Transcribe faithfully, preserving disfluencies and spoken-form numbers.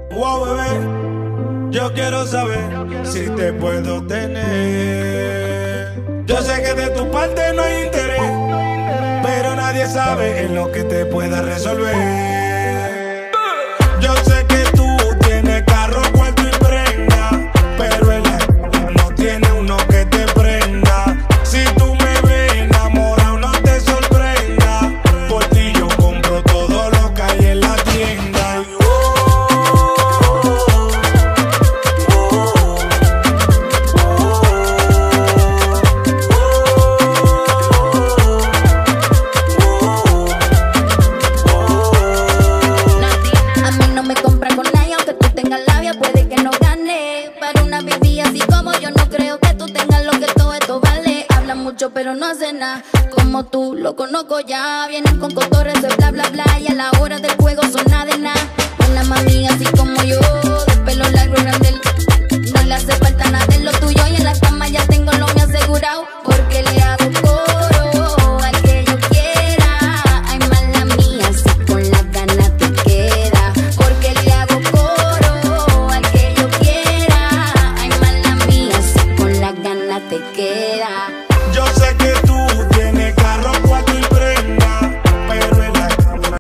Wow, bebé, yo quiero saber si te puedo tener. Yo sé que de tu parte no hay interés, pero nadie sabe en lo que te pueda resolver. Yo sé que tú tienes carro, cuarto y prenda, pero él no tiene uno que te prenda. Si tú me ves enamorado, no te sorprenda. Por ti yo compro todo lo que hay en la tienda. Puede que no gane para una baby así como yo. No creo que tú tengas lo que todo esto vale. Habla mucho pero no hace nada. Como tú lo conozco ya. Vienen con cotorres de bla bla bla. Y a la hora del juego son nada de nada. Una mami así como yo, de pelo largo y grande, no le hace falta nada de lo tuyo. Y en la cama ya tengo lo mío asegurado, porque le hago coro al que yo quiera. Ay, mala mía, si con las ganas te queda. Porque le hago coro al que yo quiera. Ay, mala mía, si con las ganas te queda.